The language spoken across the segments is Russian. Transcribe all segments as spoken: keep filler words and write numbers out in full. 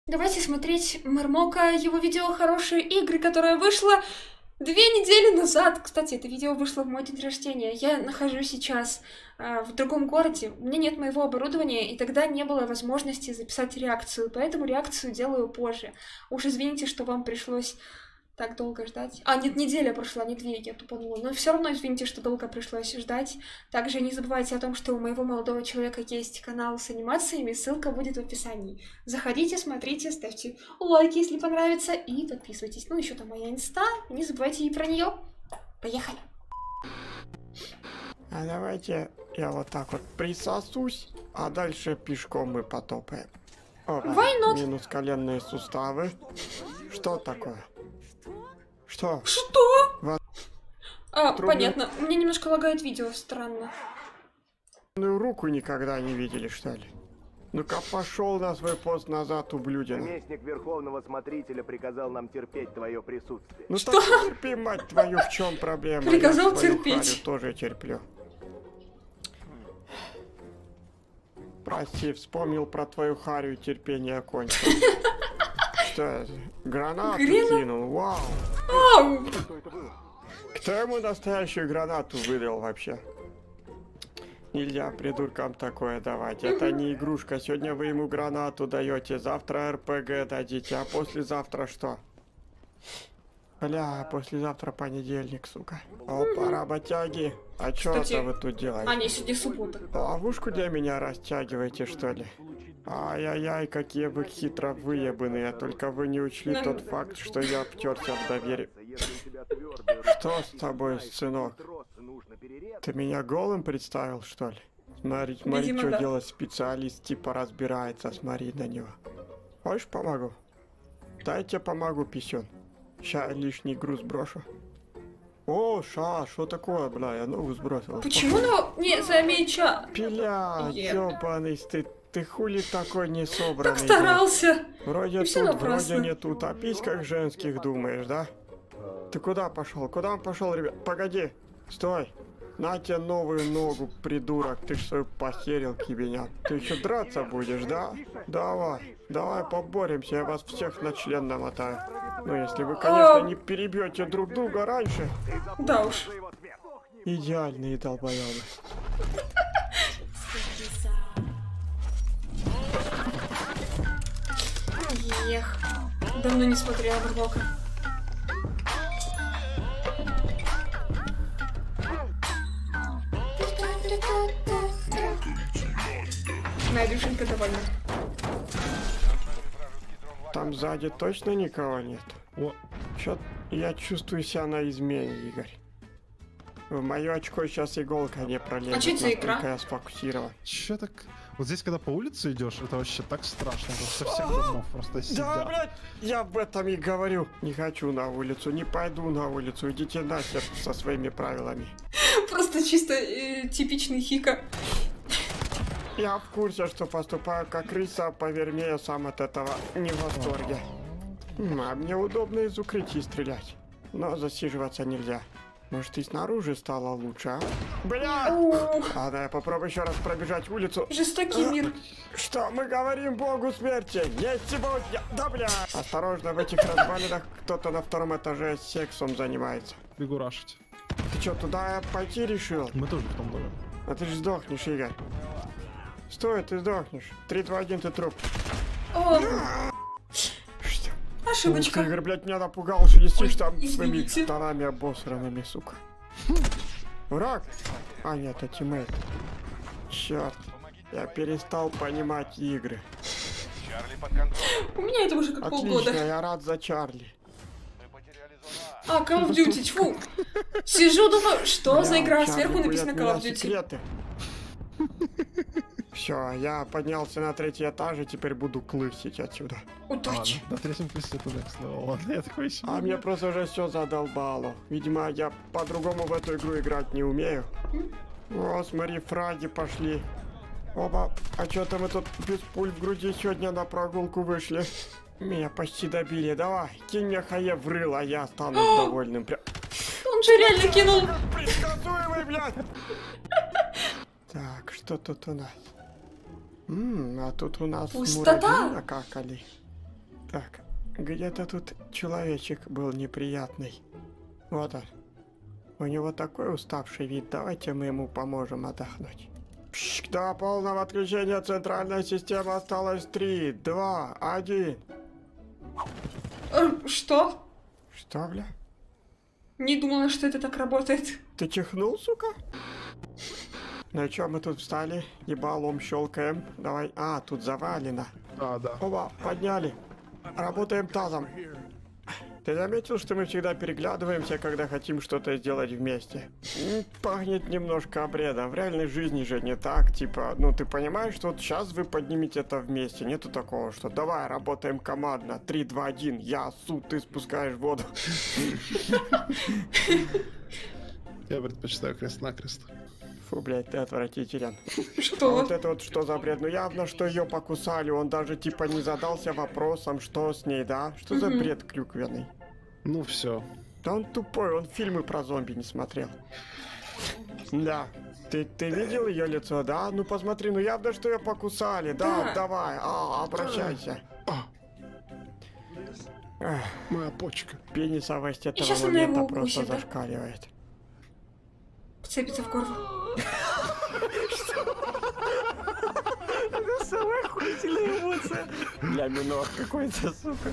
Давайте смотреть Мармока, его видео «Хорошие игры», которое вышло две недели назад. Кстати, это видео вышло в мой день рождения. Я нахожусь сейчас э, в другом городе, у меня нет моего оборудования, и тогда не было возможности записать реакцию, поэтому реакцию делаю позже. Уж извините, что вам пришлось так долго ждать. А, нет, неделя прошла, не две, я тупанула. Но все равно извините, что долго пришлось ждать. Также не забывайте о том, что у моего молодого человека есть канал с анимациями, ссылка будет в описании. Заходите, смотрите, ставьте лайки, если понравится, и подписывайтесь. Ну, еще там моя инста, не забывайте и про нее. Поехали! А давайте я вот так вот присосусь, а дальше пешком мы потопаем. Опа, Why not? минус коленные суставы. Что такое? Что? Что? Вот. А, Трубы. понятно. У меня немножко лагает видео, странно. Ну руку никогда не видели, что ли? Ну-ка пошел на свой пост назад, ублюдина. Наместник Верховного Смотрителя приказал нам терпеть твое присутствие. Ну Что? так терпи, мать твою, в чем проблема? Приказал Я свою терпеть. харю тоже терплю. Прости, вспомнил про твою харю и терпение кончил. Что это? Гранату Грена? кинул, вау. Ау! Кто ему настоящую гранату выдал вообще? Нельзя придуркам такое давать. Это не игрушка. Сегодня вы ему гранату даете, завтра РПГ дадите, а послезавтра что? Бля, послезавтра понедельник, сука. Опа, работяги. А чё Кстати, это вы тут делаете? А, не, сегодня суббота. Ловушку для меня растягиваете, что ли? Ай-яй-яй, какие вы хитро выебанные. Только вы не учли Ну, тот факт, что я обтерся в доверие. Что с тобой, сынок? Ты меня голым представил, что ли? Смотри, смотри, Видимо, что да. делает специалист, типа разбирается, смотри на него. Хочешь, помогу? Дайте помогу, писюн. Ща лишний груз брошу. О, ша, что такое, бля, я ногу сбросил. Почему ну не замеча? Пиля, Е. ёбаный стыд. Ты хули такой несобранный? Так старался. Вроде И всё тут, напрасно. вроде не тут. О письках женских думаешь, да? Ты куда пошел? Куда он пошел, ребят? Погоди, стой. На тебе новую ногу, придурок. Ты ж свою похерил, кибеня. Ты еще драться будешь, да? Давай, давай поборемся, я вас всех на член намотаю. Ну, если вы, конечно, не перебьете друг друга раньше. Да уж. Идеальные долбоёбы. Ех. Давно не смотрела Мармока. Моя душенька довольна. Там сзади точно никого нет? О, Чё, я чувствую себя на измене, Игорь. В моё очко сейчас иголка не пролезет, А чё это игра? насколько я сфокусирован. чё так... Вот здесь, когда по улице идешь, это вообще так страшно. Тут со всех домов просто Да, сидят. блядь, я об этом и говорю. Не хочу на улицу, не пойду на улицу. Идите нахер со своими правилами. Просто чисто э, типичный хика. Я в курсе, что поступаю как крыса, поверь мне, я сам от этого не в восторге. М, А мне удобно из укрытий стрелять. Но засиживаться нельзя. Может, и снаружи стало лучше, а? Бля! Ух, Ладно, я попробую еще раз пробежать улицу. жестокий мир. Что мы говорим богу смерти? Не сегодня! Да бля! Осторожно, в этих развалинах кто-то на втором этаже сексом занимается. Бегу рашить. Ты что, туда пойти решил? Мы тоже в том доме. А ты же сдохнешь, Игорь. Стой, ты сдохнешь. Три, два, один, ты труп. О, Что? Ух, ошибочка. Игорь, блядь, меня напугал, что листишь там своими извините. штанами обосранными, сука. Враг? А, нет, это тиммейт. Черт. Я перестал понимать игры. У меня это уже как Отлично, полгода. я рад за Чарли. А, Call of Duty, тьфу. Сижу, думаю, что Бля, за игра? Чарли Сверху будет написано от Call of меня Duty. секреты. Все, я поднялся на третий этаж и теперь буду клысить отсюда. Удачи. Ладно, на третьем плюсе туда, к слову. Ладно, я такой еще. А мне просто уже все задолбало. Видимо, я по-другому в эту игру играть не умею. О, смотри, фраги пошли. Оба, а что-то мы тут без пуль в груди сегодня на прогулку вышли. Меня почти добили. Давай, кинь мне хае в рыло, а я останусь довольным. Прям Он же реально кинул. предсказуемый, блядь. Так, что тут у нас? М, а тут у нас Пустота. муравьи накакали. Так, где-то тут человечек был неприятный. Вот он. У него такой уставший вид. Давайте мы ему поможем отдохнуть. Пш, до полного отключения центральной системы осталось три, два, один. Э, Что? Что, бля? Не думала, что это так работает. Ты чихнул, сука? Ну чё, мы тут встали, ебалом щелкаем. Давай. А, тут завалено. А, да. Оба, подняли. Работаем тазом. Ты заметил, что мы всегда переглядываемся, когда хотим что-то сделать вместе? М, Пахнет немножко обредом. В реальной жизни же не так. Типа, ну ты понимаешь, что вот сейчас вы поднимете это вместе. Нету такого, что давай работаем командно. три, два, один. Я су, ты спускаешь воду. Я предпочитаю крест-накрест. Фу, блядь, ты отвратителен. А Что? вот это вот что за бред? Ну явно, что ее покусали. Он даже типа не задался вопросом, что с ней, да? Что за Мгм. бред клюквенный? Ну все. Да он тупой, он фильмы про зомби не смотрел. Да. Ты, ты видел ее лицо, да? Ну посмотри, ну явно, что ее покусали. Да, Да. давай, а, обращайся. А, Эх, моя почка. пенисовость этого сейчас она его момента просто укусит, да? зашкаливает. Вцепится в горло. Это самая охуительная эмоция. Для минор какой-то, сука.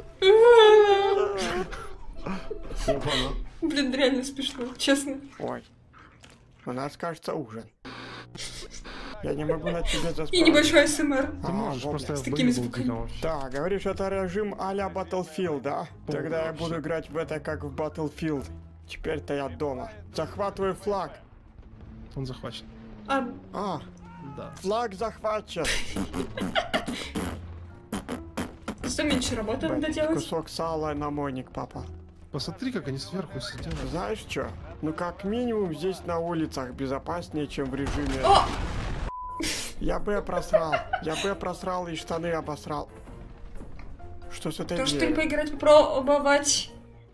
Опа-на. Блин, реально смешно, честно. Ой. У нас, кажется, ужин. Я не могу на тебе заспать. И небольшой СМР. Ты можешь, вот, просто я с в такими бою был звуками. диком вообще. Да, говоришь, это режим а-ля Battlefield, да? Тогда я вообще. буду играть в это как в Battlefield. Теперь-то я дома. Захватываю флаг. Он захвачен. А, А, Да. флаг захвачен. что меньше работы надо Блин, делать? кусок сала на мойник попал. Посмотри, как они сверху сидят. Знаешь что? Ну как минимум здесь на улицах безопаснее, чем в режиме. О! Я бы просрал. Я бы просрал и штаны обосрал. Что с этой То, что дверью? ли поиграть, попробовать.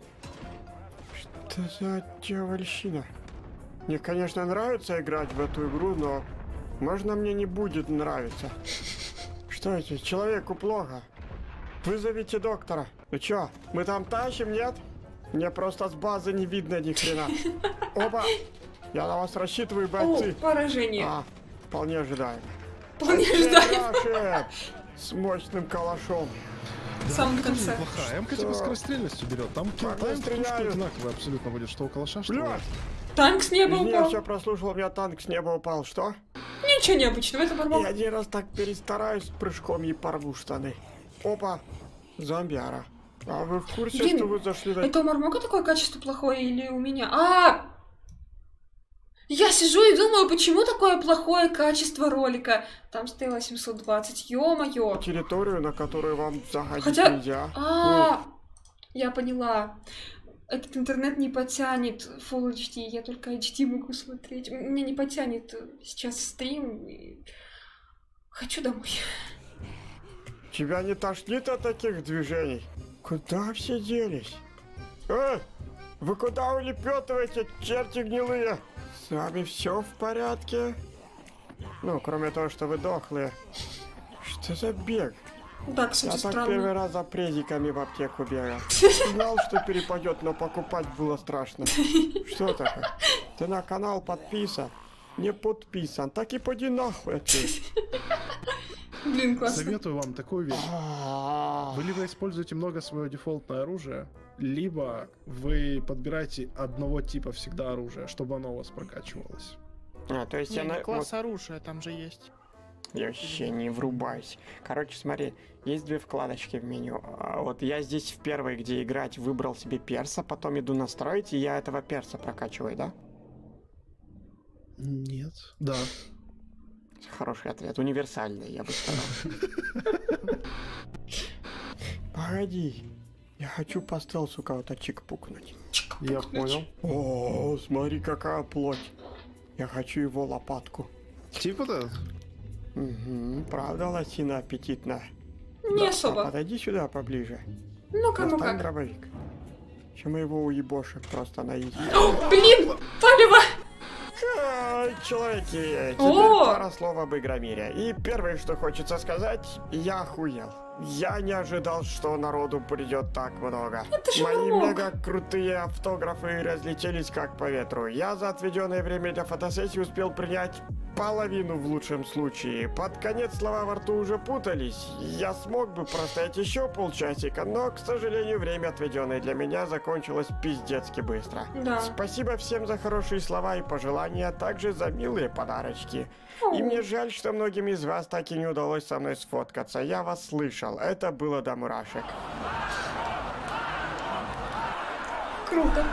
Что за дьявольщина? Мне, конечно, нравится играть в эту игру, но можно мне не будет нравиться. Что это? Человеку плохо. Вызовите доктора. Ну чё, мы там тащим, нет? Мне просто с базы не видно ни хрена. Опа! Я на вас рассчитываю, О, бойцы. поражение. А, вполне ожидаемо. Вполне ожидаемо. Рашид! С мощным калашом. В самом Тоже конце. неплохая. М-ка типа скорострельностью берет. Там киллтайм стреляют. одинаковый абсолютно будет, что у калаша, что у... Блядь! Танк с неба Извини, я упал. все прослушал, у меня танк с неба упал. Что? Ничего необычного, это Я нормально. один раз так перестараюсь прыжком и порву штаны. Опа! Зомбиара. А вы в курсе, Блин, что вы зашли на... Это у Мармока такое качество плохое или у меня? А! Я сижу и думаю, почему такое плохое качество ролика? Там стояло семьсот двадцать, ё-моё. территорию, на которую вам заходить Хотя- нельзя? А, я поняла. Этот интернет не потянет Full эйч ди, я только эйч ди могу смотреть. М- Мне не потянет сейчас стрим. и Хочу домой. Ну, тебя не тошнит от таких движений? Куда все делись? Эй! Вы куда улепетываете, черти гнилые? С вами все в порядке? Ну, кроме того, что вы дохлые. Что за бег? Да, Я кстати, так странно. первый раз за презиками в аптеку бегал. Знал, что перепадет, но покупать было страшно. Что такое? Ты на канал подписан? Не подписан. Так и поди нахуй отсюда. Блин, классно. Советую вам такую вещь. А, Вы либо используете много свое дефолтное оружие, либо вы подбираете одного типа всегда оружия, чтобы оно у вас прокачивалось. А, то есть Не, я на... не класс оружия, там же есть. Я вообще не врубаюсь. Короче, смотри, есть две вкладочки в меню. А, Вот я здесь в первой, где играть, выбрал себе перса, потом иду настроить, и я этого перса прокачиваю, да? Нет. Да. Хороший ответ, универсальный, я бы сказал. Погоди, я хочу по стелсу кого-то чик-пукнуть. Я понял. О, смотри, какая плоть. Я хочу его лопатку. Типа да. Угу, правда, лосина аппетитная. Не А особо. подойди сюда поближе. Ну-ка, ну Достань как. дробовик. Чем мы его уебошим просто на изи. Блин, палево! Ай, человеки, теперь О! пара слов об Игромире. И первое, что хочется сказать, я охуел. Я не ожидал, что народу придет так много. Это же Мои Мармок. мега крутые автографы разлетелись как по ветру. Я за отведенное время для фотосессии успел принять половину в лучшем случае. Под конец слова во рту уже путались. Я смог бы простоять еще полчасика, но, к сожалению, время, отведенное для меня, закончилось пиздецки быстро. Да. Спасибо всем за хорошие слова и пожелания, а также за милые подарочки. И мне жаль, что многим из вас так и не удалось со мной сфоткаться. Я вас слышал. Это было до мурашек. Круто.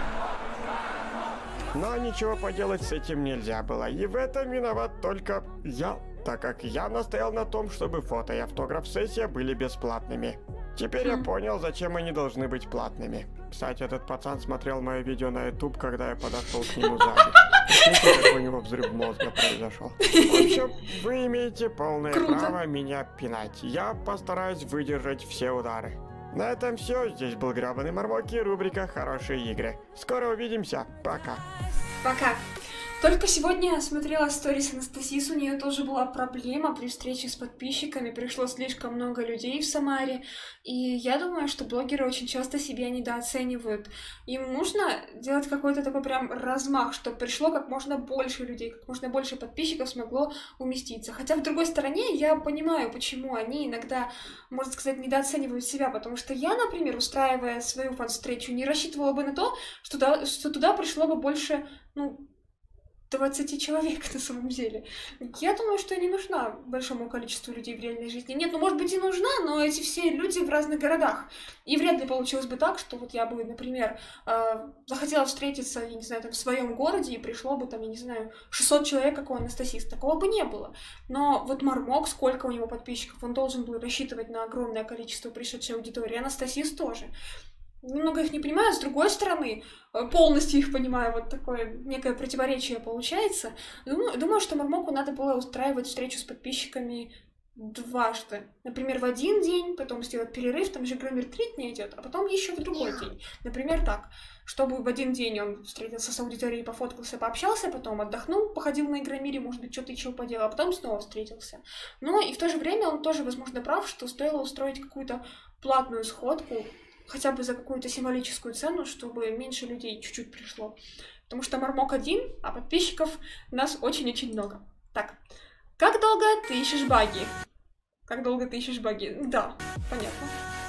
Но ничего поделать с этим нельзя было. И в этом виноват только я, так как я настоял на том, чтобы фото и автограф-сессия были бесплатными. Теперь я понял, зачем они должны быть платными. Кстати, этот пацан смотрел мое видео на YouTube, когда я подошел к нему сзади. Прикиньте, какой у него взрыв мозга произошел. В общем, вы имеете полное Круто. право меня пинать. Я постараюсь выдержать все удары. На этом все. Здесь был гребаный Мармок и рубрика «Хорошие игры». Скоро увидимся. Пока. Пока. Только сегодня я смотрела сторис Анастасис, у нее тоже была проблема при встрече с подписчиками, пришло слишком много людей в Самаре, и я думаю, что блогеры очень часто себя недооценивают. Им нужно делать какой-то такой прям размах, чтобы пришло как можно больше людей, как можно больше подписчиков смогло уместиться. Хотя, с другой стороны, я понимаю, почему они иногда, можно сказать, недооценивают себя, потому что я, например, устраивая свою фан-встречу, не рассчитывала бы на то, что туда, что туда пришло бы больше, ну, двадцать человек на самом деле. Я думаю, что я не нужна большому количеству людей в реальной жизни. Нет, ну может быть и нужна, но эти все люди в разных городах. И вряд ли получилось бы так, что вот я бы, например, э, захотела встретиться, я не знаю, там в своем городе, и пришло бы там, я не знаю, шестьсот человек, как у Анастасис. Такого бы не было. Но вот Мармок, сколько у него подписчиков, он должен был рассчитывать на огромное количество пришедшей аудитории. Анастасис тоже. Немного их не понимаю, с другой стороны, полностью их понимаю, вот такое некое противоречие получается. Думаю, думаю, что Мармоку надо было устраивать встречу с подписчиками дважды. Например, в один день, потом сделать перерыв, там же Громер три дня идет, а потом еще в другой день. Например, так, чтобы в один день он встретился с аудиторией, пофоткался, пообщался, потом отдохнул, походил на Игромире, может быть, что-то еще поделал, а потом снова встретился. Но и в то же время он тоже, возможно, прав, что стоило устроить какую-то платную сходку, хотя бы за какую-то символическую цену, чтобы меньше людей чуть-чуть пришло. Потому что Мармок один, а подписчиков у нас очень-очень много. Так, как долго ты ищешь баги? Как долго ты ищешь баги? Да, понятно.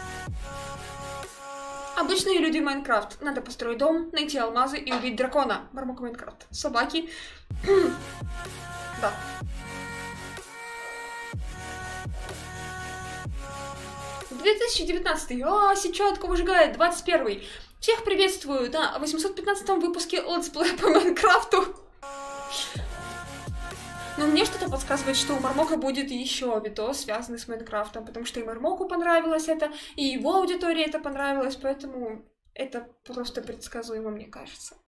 Обычные люди в Майнкрафт. Надо построить дом, найти алмазы и убить дракона. Мармок Майнкрафт. Собаки. Да. две тысячи девятнадцатый. А, сетчатка выжигает. двадцать первый. Всех приветствую на восемьсот пятнадцатом выпуске летсплея по Майнкрафту. Но мне что-то подсказывает, что у Мармока будет еще видос, связанный с Майнкрафтом, потому что и Мармоку понравилось это, и его аудитории это понравилось, поэтому это просто предсказуемо, мне кажется.